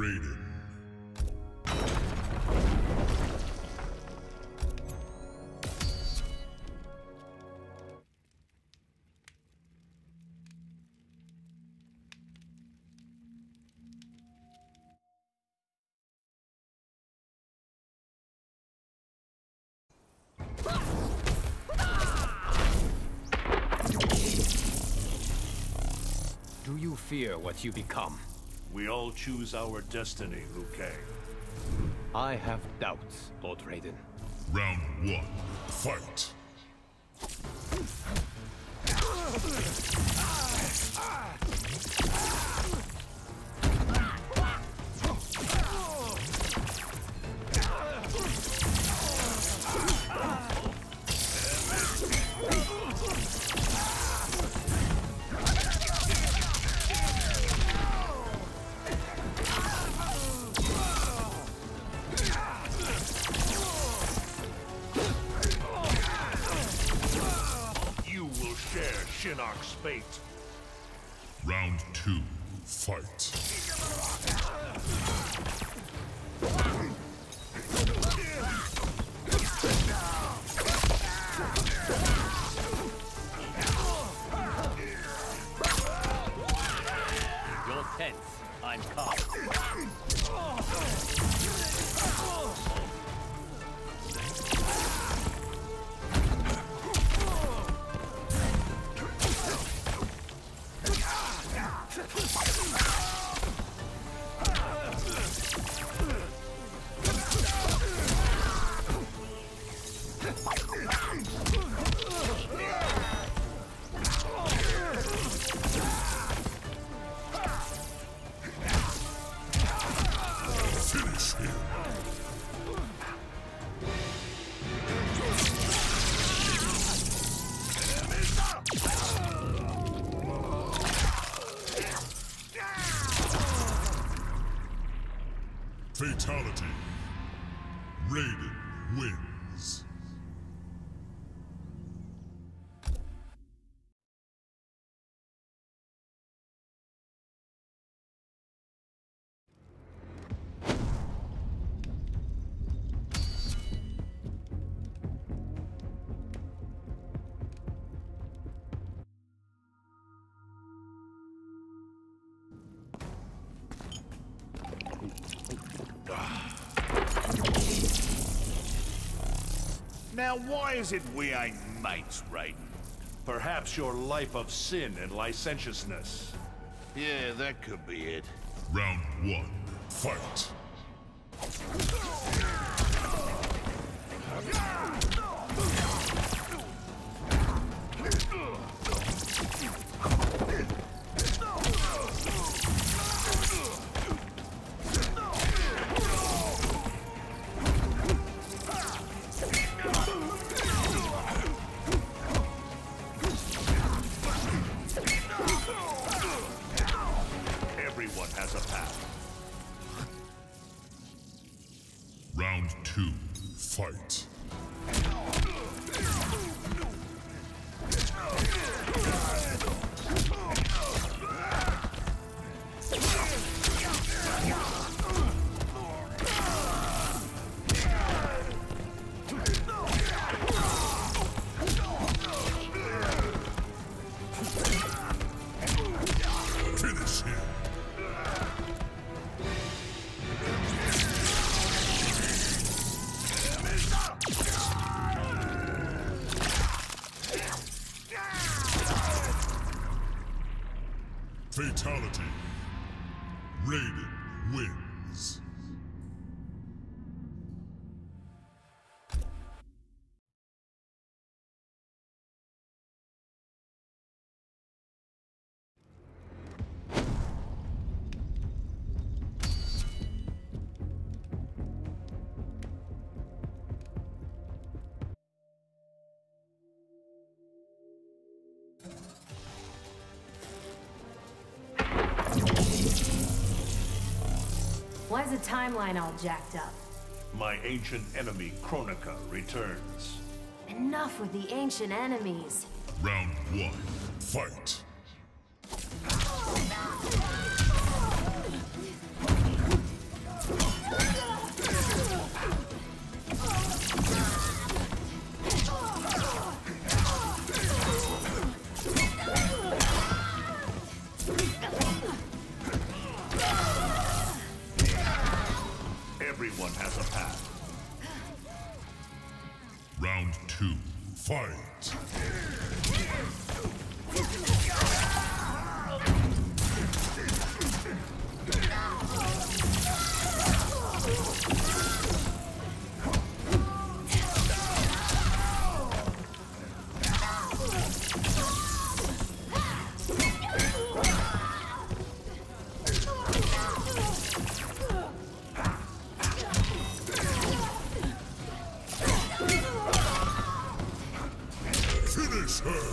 Raiden. Do you fear what you become? We all choose our destiny, Liu Kang. I have doubts, Lord Raiden. Round 1, fight! Shinnok's fate. Round 2, fight. You're tense. I'm calm. Finish him. Fatality. Raiden wins. Now, why is it we ain't mates, Raiden? Perhaps your life of sin and licentiousness. Yeah, that could be it. Round 1, fight. Everyone has a path. Round 2, fight. Finish him. Fatality. Raiden wins. Why is the timeline all jacked up? My ancient enemy, Kronika, returns. Enough with the ancient enemies. Round 1, fight. fight. Finish her!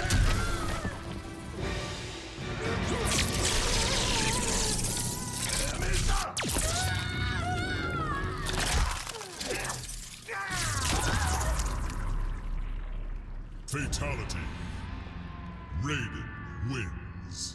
Fatality. Raiden wins.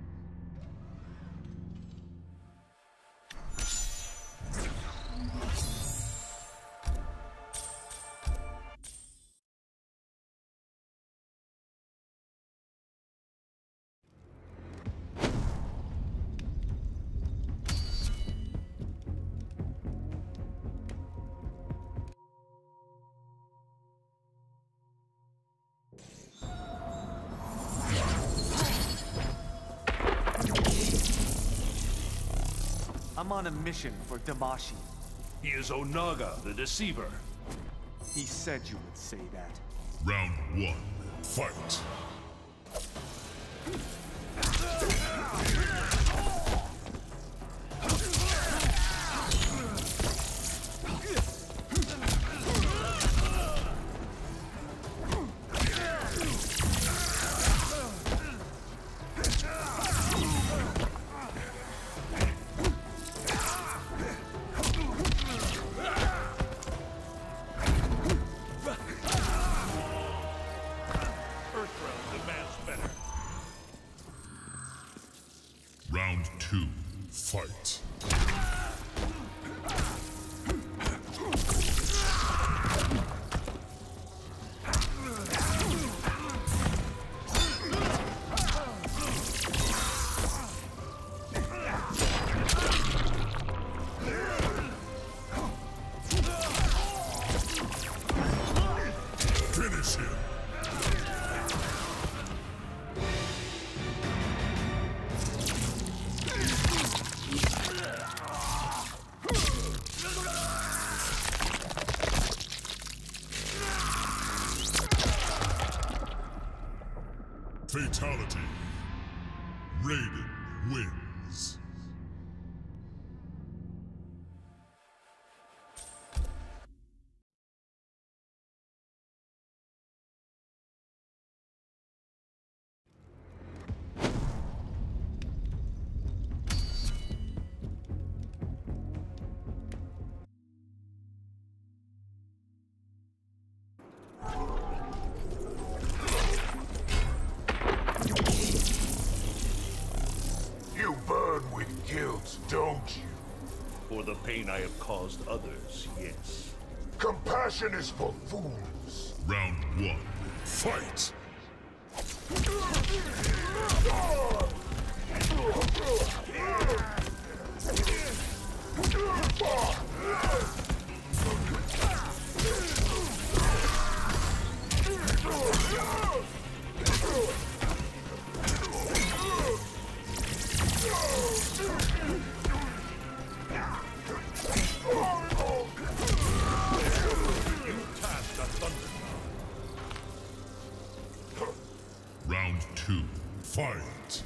I'm on a mission for Damashi. He is Onaga, the Deceiver. He said you would say that. Round 1, fight. Round 2, fight. Finish him. Fatality. Raiden wins. You burn with guilt, don't you? For the pain I have caused others, yes. Compassion is for fools. Round 1, fight. Round 2, fight.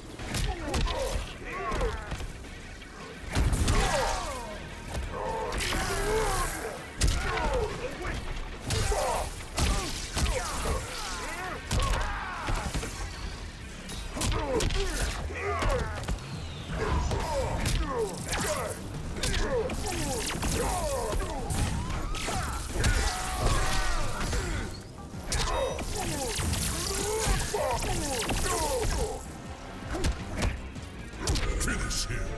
Finish him.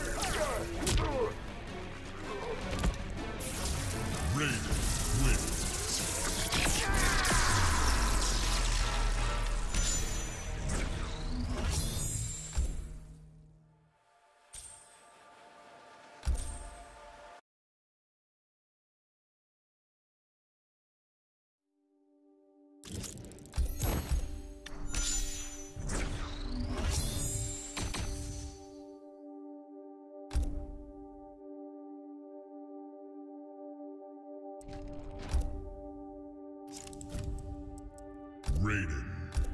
Raiden wins. Raiden.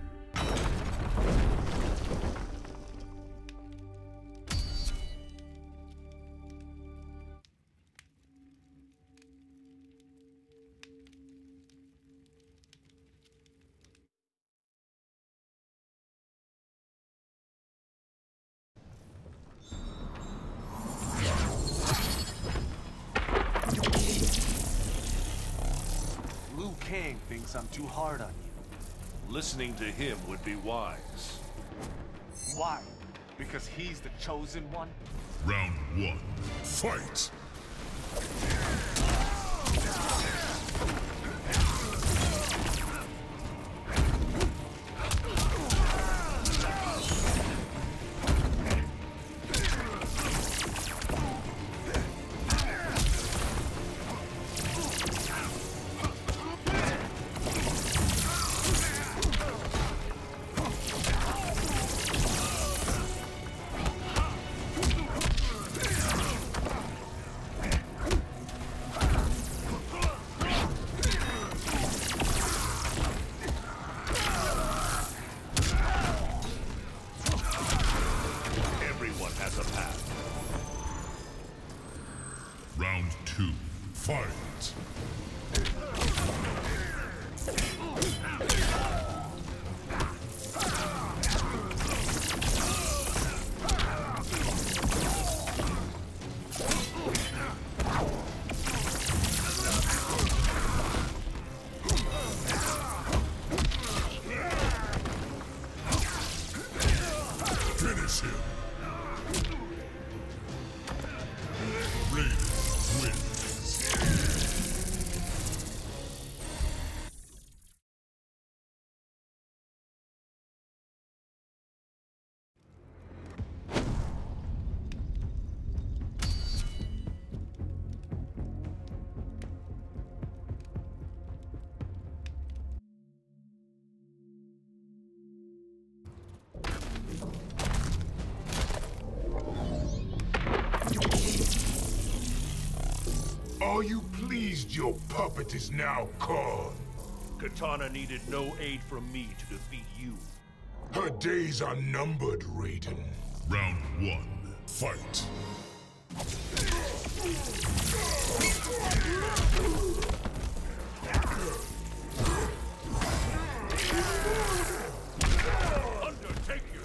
Liu Kang thinks I'm too hard on you. Listening to him would be wise. Why? Because he's the chosen one? Round 1. Fight! Everyone has a path. Round 2. Fight! Finish him! Raiden wins. Are you pleased your puppet is now gone? Katana needed no aid from me to defeat you. Her days are numbered, Raiden. Round 1. Fight! Undertaker!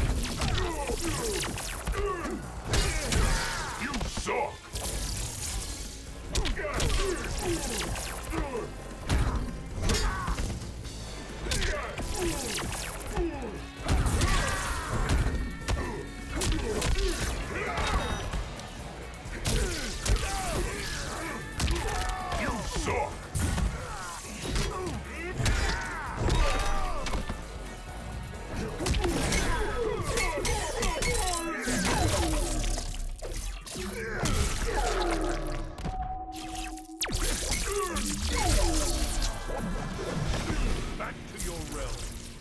You suck! You suck! Back to your realm.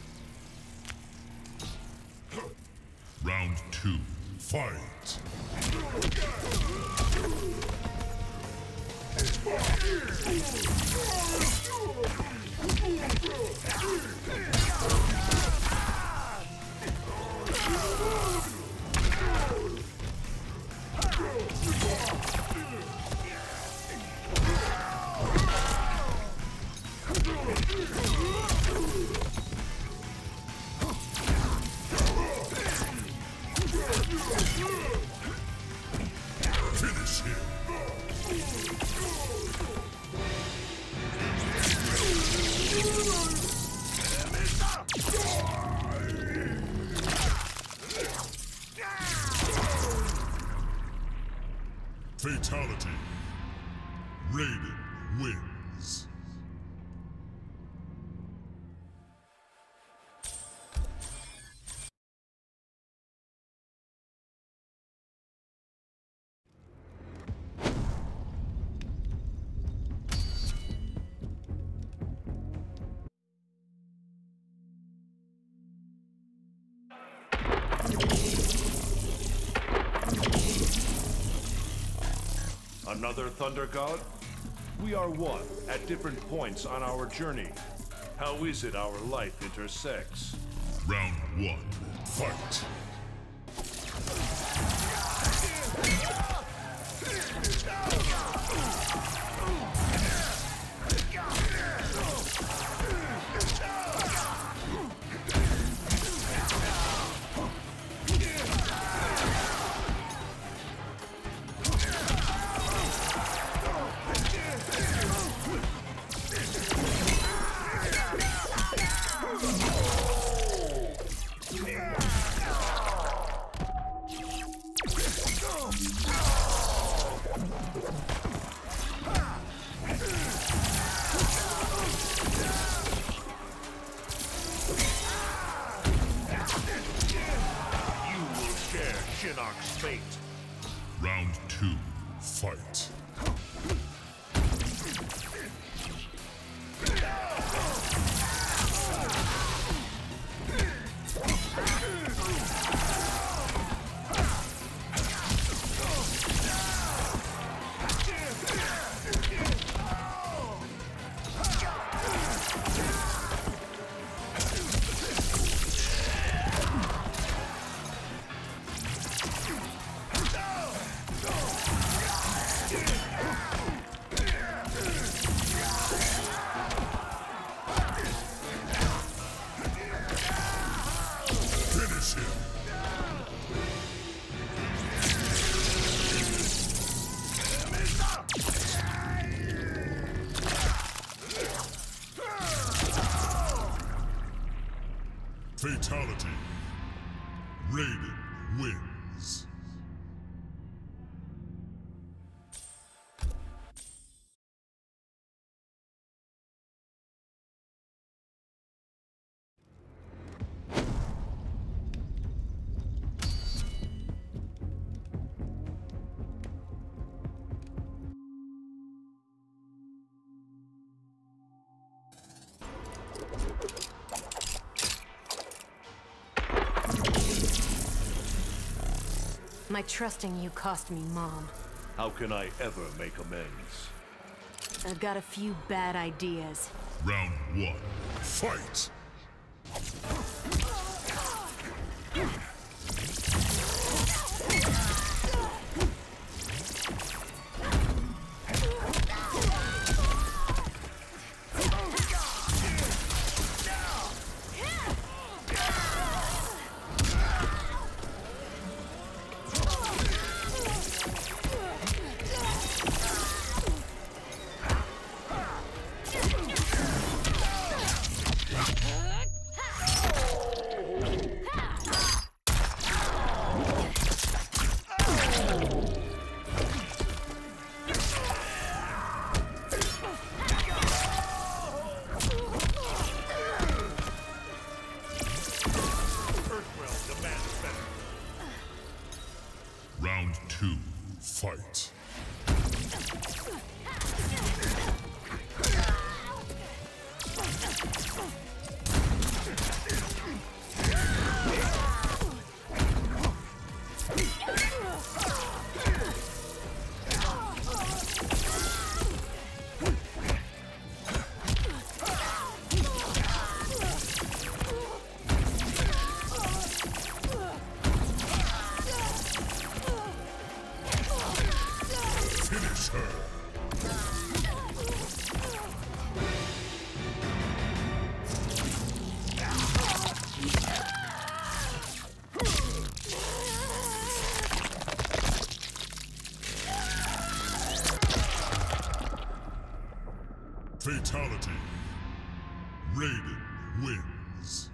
Round 2. Fight! Finish him! Fatality. Raiden wins. Another Thunder God? We are one at different points on our journey. How is it our life intersects? Round 1. Fight. Fate. Round 2. Fight. Fatality. Raiden wins. My trusting you cost me Mom. How can I ever make amends? I've got a few bad ideas. Round 1. Fight! Round 2. Fight. Finish her. Fatality. Raiden wins.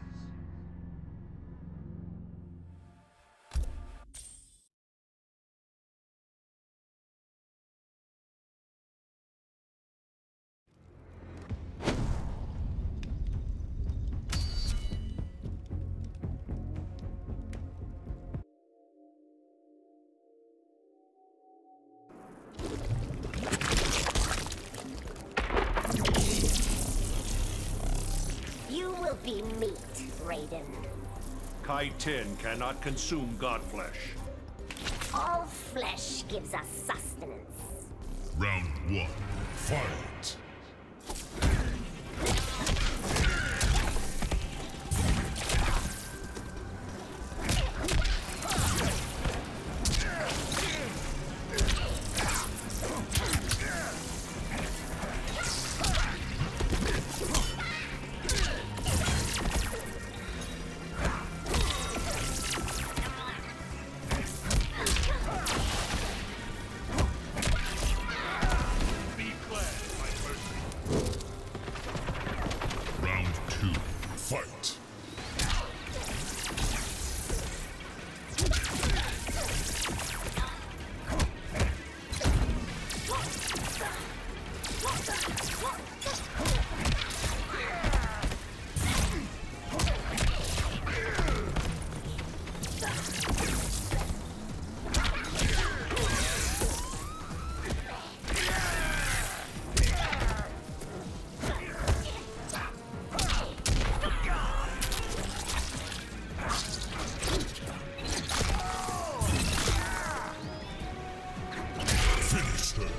You will be meat, Raiden. Kai Tin cannot consume god flesh. All flesh gives us sustenance. Round one, fight! Fight! Finish her!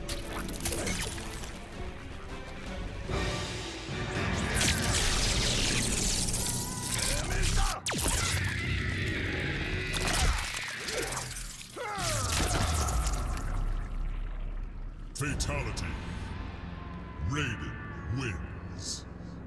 Fatality. Raiden wins.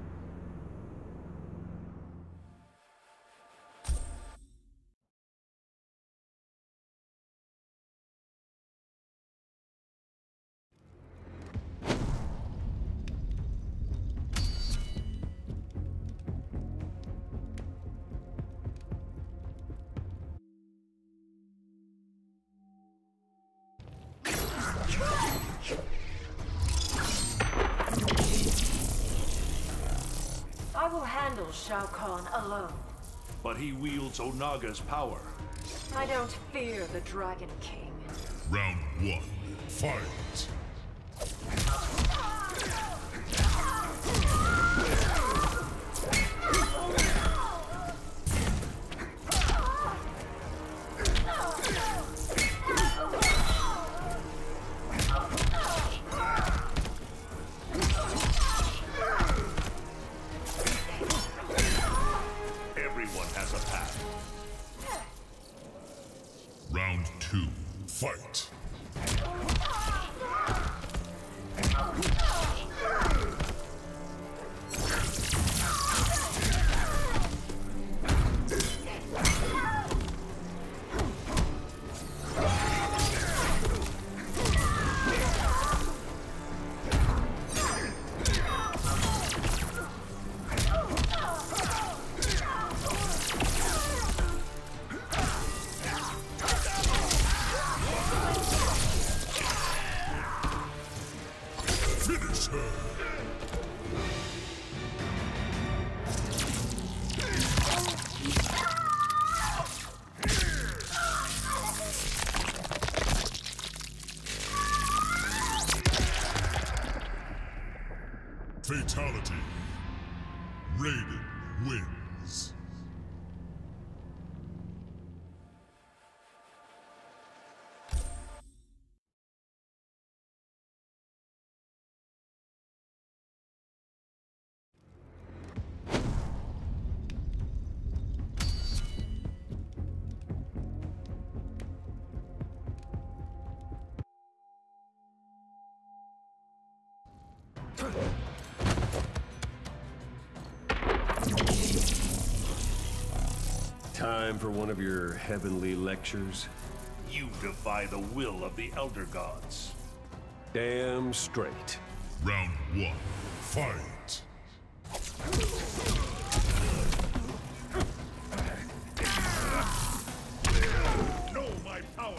I will handle Shao Kahn alone. But he wields Onaga's power. I don't fear the Dragon King. Round one, fight! Everyone has a path. Round two, fight! Finish her! Fatality. Raiden wins. Time for one of your heavenly lectures? You defy the will of the Elder Gods. Damn straight. Round one, fight! Know my power!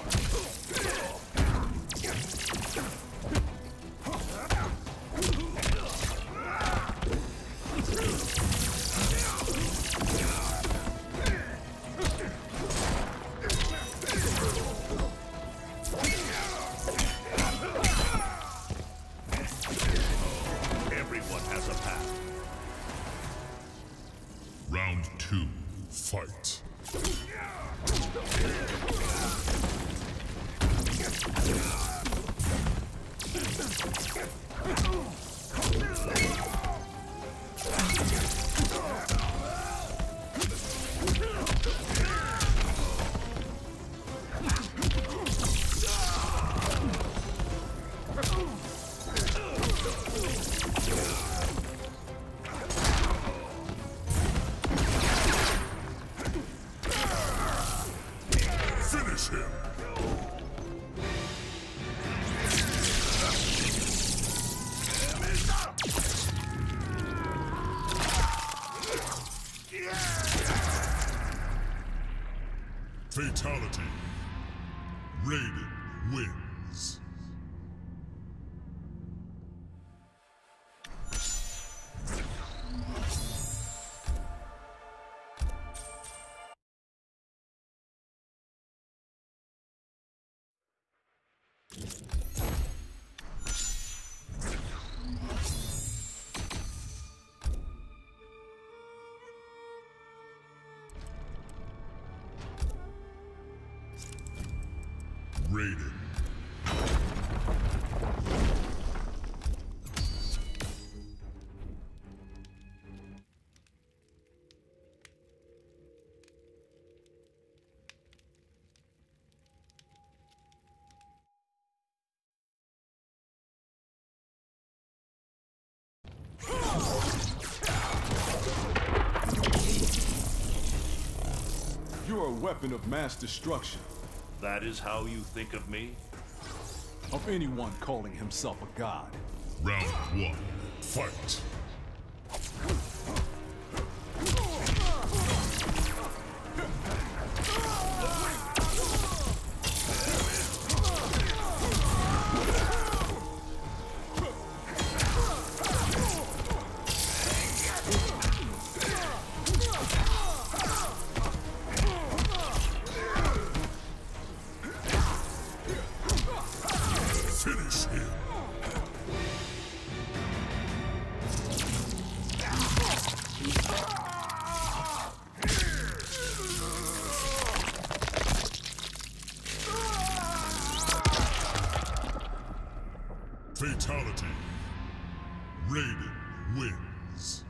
Everyone has a path. Round two, fight! Finish him! Fatality. Raiden wins. Raiden. You're a weapon of mass destruction. That is how you think of me? Of anyone calling himself a god. Round 1. Fight. Finish him. Fatality. Raiden wins.